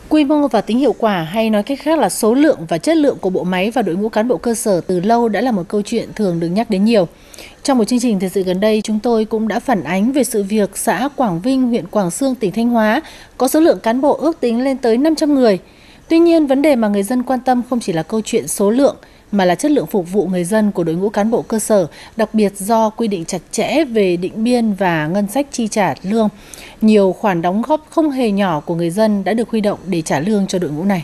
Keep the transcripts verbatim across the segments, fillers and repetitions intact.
Quy mô và tính hiệu quả, hay nói cách khác là số lượng và chất lượng của bộ máy và đội ngũ cán bộ cơ sở từ lâu đã là một câu chuyện thường được nhắc đến nhiều. Trong một chương trình thời sự gần đây, chúng tôi cũng đã phản ánh về sự việc xã Quảng Vinh, huyện Quảng Xương, tỉnh Thanh Hóa có số lượng cán bộ ước tính lên tới năm trăm người. Tuy nhiên, vấn đề mà người dân quan tâm không chỉ là câu chuyện số lượng, mà là chất lượng phục vụ người dân của đội ngũ cán bộ cơ sở, đặc biệt do quy định chặt chẽ về định biên và ngân sách chi trả lương. Nhiều khoản đóng góp không hề nhỏ của người dân đã được huy động để trả lương cho đội ngũ này.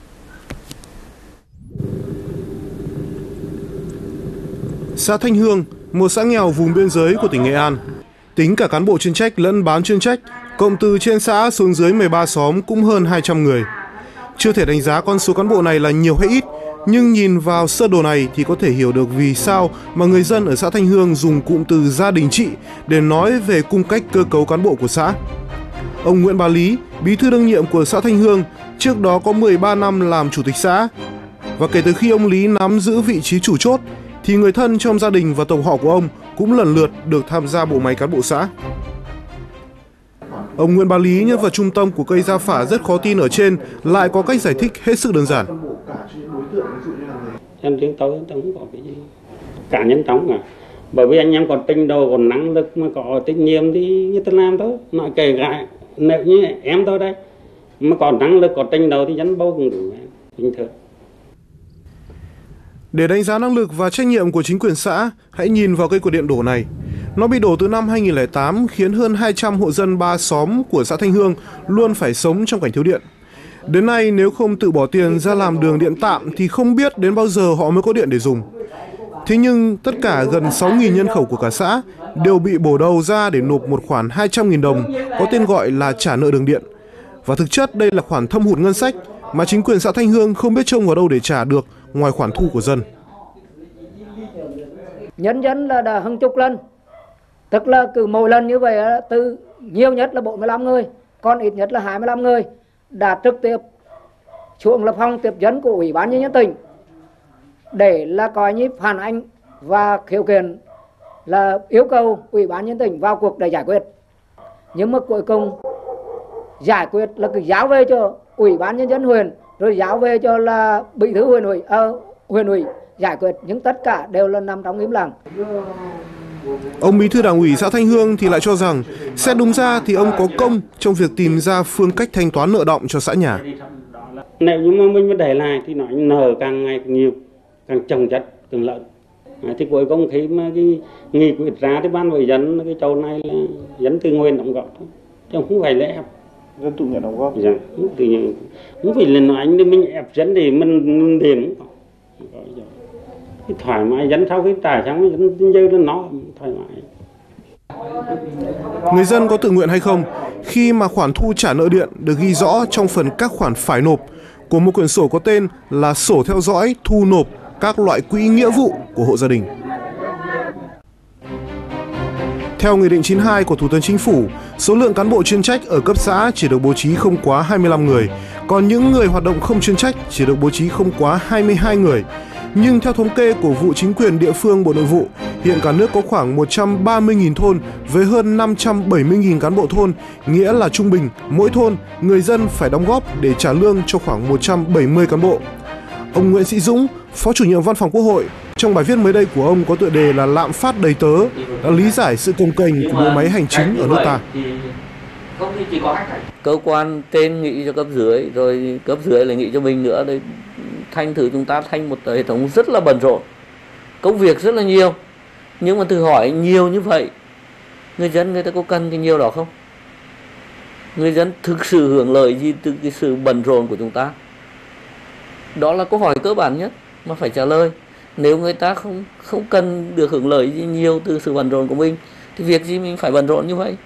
Xã Thanh Hương, một xã nghèo vùng biên giới của tỉnh Nghệ An. Tính cả cán bộ chuyên trách lẫn bán chuyên trách, cộng từ trên xã xuống dưới mười ba xóm cũng hơn hai trăm người. Chưa thể đánh giá con số cán bộ này là nhiều hay ít, nhưng nhìn vào sơ đồ này thì có thể hiểu được vì sao mà người dân ở xã Thanh Hương dùng cụm từ gia đình trị để nói về cung cách cơ cấu cán bộ của xã. Ông Nguyễn Bá Lý, bí thư đương nhiệm của xã Thanh Hương, trước đó có mười ba năm làm chủ tịch xã. Và kể từ khi ông Lý nắm giữ vị trí chủ chốt, thì người thân trong gia đình và tộc họ của ông cũng lần lượt được tham gia bộ máy cán bộ xã. Ông Nguyễn Bá Lý, nhân vật trung tâm của cây gia phả rất khó tin ở trên, lại có cách giải thích hết sức đơn giản. Em riêng tôi không có cái gì cá nhân trong cả, bởi vì anh em còn trình độ, còn năng lực, mà có trách nhiệm thì người ta làm thôi. Nói kể cả nếu như em tôi đây mà còn năng lực, có trình độ thì dân bầu cũng đủ bình thường. Để đánh giá năng lực và trách nhiệm của chính quyền xã, hãy nhìn vào cây cột điện đổ này. Nó bị đổ từ năm hai nghìn không trăm lẻ tám, khiến hơn hai trăm hộ dân ba xóm của xã Thanh Hương luôn phải sống trong cảnh thiếu điện. Đến nay, nếu không tự bỏ tiền ra làm đường điện tạm thì không biết đến bao giờ họ mới có điện để dùng. Thế nhưng tất cả gần sáu nghìn nhân khẩu của cả xã đều bị bổ đầu ra để nộp một khoản hai trăm nghìn đồng có tên gọi là trả nợ đường điện. Và thực chất đây là khoản thâm hụt ngân sách mà chính quyền xã Thanh Hương không biết trông vào đâu để trả được ngoài khoản thu của dân. Nhân dân là đã hàng chục lần, tức là cứ mỗi lần như vậy từ nhiều nhất là bốn mươi lăm người, còn ít nhất là hai mươi lăm người đã trực tiếp xuống lập phòng tiếp dân của Ủy ban nhân dân tỉnh để là coi như phản ánh và khiếu kiện, là yêu cầu Ủy ban nhân dân tỉnh vào cuộc để giải quyết. Nhưng mà cuối cùng giải quyết là cứ giao về cho Ủy ban nhân dân huyện, rồi giao về cho là bí thư huyện ủy, ờ, huyện ủy giải quyết, nhưng tất cả đều là nằm trong im lặng. Ông bí thư đảng ủy xã Thanh Hương thì lại cho rằng xét đúng ra thì ông có công trong việc tìm ra phương cách thanh toán nợ đọng cho xã nhà. Nếu như mà mình mà để lại thì nói nợ càng ngày càng nhiều, càng chồng chất càng lợn. Thì cuối cùng khi mà cái nghị quyết ra thì ban với dân cái chỗ này là dân tự nguyện đóng góp thôi, chứ không phải là ép. Dân tự nguyện đóng góp. Dạ, không tự nhiên, không phải là nói anh mình ép dân thì mình tiền không có. Cái thoải mái dân sau khi trả xong dân dư lên nó thoải mái. Người dân có tự nguyện hay không khi mà khoản thu trả nợ điện được ghi rõ trong phần các khoản phải nộp của một quyển sổ có tên là sổ theo dõi thu nộp các loại quỹ nghĩa vụ của hộ gia đình. Theo Nghị định chín mươi hai của Thủ tướng Chính phủ, số lượng cán bộ chuyên trách ở cấp xã chỉ được bố trí không quá hai mươi lăm người, còn những người hoạt động không chuyên trách chỉ được bố trí không quá hai mươi hai người. Nhưng theo thống kê của vụ chính quyền địa phương Bộ Nội vụ, hiện cả nước có khoảng một trăm ba mươi nghìn thôn với hơn năm trăm bảy mươi nghìn cán bộ thôn, nghĩa là trung bình mỗi thôn người dân phải đóng góp để trả lương cho khoảng một trăm bảy mươi cán bộ. Ông Nguyễn Sĩ Dũng, Phó Chủ nhiệm Văn phòng Quốc hội, trong bài viết mới đây của ông có tựa đề là Lạm phát đầy tớ, đã lý giải sự cồng kềnh của bộ máy hành chính ở nước ta. Cơ quan trên nghĩ cho cấp dưới, rồi cấp dưới lại nghĩ cho mình nữa, đấy thành thử chúng ta thành một hệ thống rất là bận rộn, công việc rất là nhiều. Nhưng mà thử hỏi nhiều như vậy, người dân người ta có cần cái nhiều đó không? Người dân thực sự hưởng lợi gì từ cái sự bận rộn của chúng ta? Đó là câu hỏi cơ bản nhất mà phải trả lời. Nếu người ta không không cần được hưởng lợi gì nhiều từ sự bận rộn của mình thì việc gì mình phải bận rộn như vậy?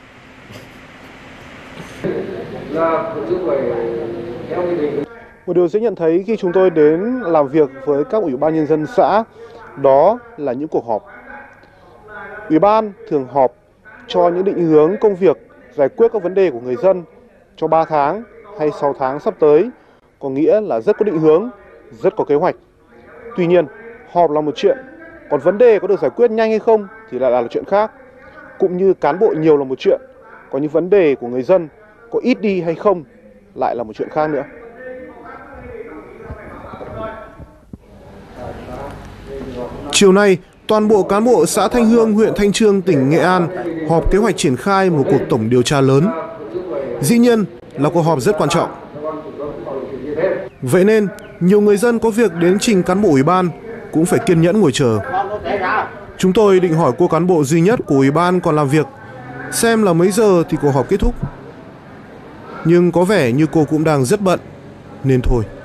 Một điều dễ nhận thấy khi chúng tôi đến làm việc với các ủy ban nhân dân xã, đó là những cuộc họp. Ủy ban thường họp cho những định hướng công việc, giải quyết các vấn đề của người dân cho ba tháng hay sáu tháng sắp tới, có nghĩa là rất có định hướng, rất có kế hoạch. Tuy nhiên, họp là một chuyện, còn vấn đề có được giải quyết nhanh hay không thì lại là chuyện khác. Cũng như cán bộ nhiều là một chuyện, còn những vấn đề của người dân có ít đi hay không lại là một chuyện khác nữa. Chiều nay, toàn bộ cán bộ xã Thanh Hương, huyện Thanh Chương, tỉnh Nghệ An họp kế hoạch triển khai một cuộc tổng điều tra lớn. Dĩ nhiên là cuộc họp rất quan trọng. Vậy nên, nhiều người dân có việc đến trình cán bộ ủy ban cũng phải kiên nhẫn ngồi chờ. Chúng tôi định hỏi cô cán bộ duy nhất của ủy ban còn làm việc, xem là mấy giờ thì cuộc họp kết thúc. Nhưng có vẻ như cô cũng đang rất bận, nên thôi.